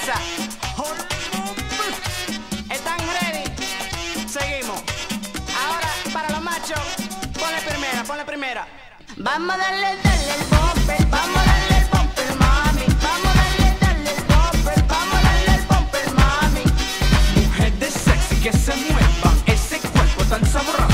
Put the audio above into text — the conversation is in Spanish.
esa. ¿Están ready? Seguimos. Ahora, para los machos, ponle primera. Vamos a darle el bumper, vamos a darle el bumper, mami. Vamos a darle el bumper, vamos a darle el bumper, mami. Mujeres sexy que se muevan, ese cuerpo tan sabroso.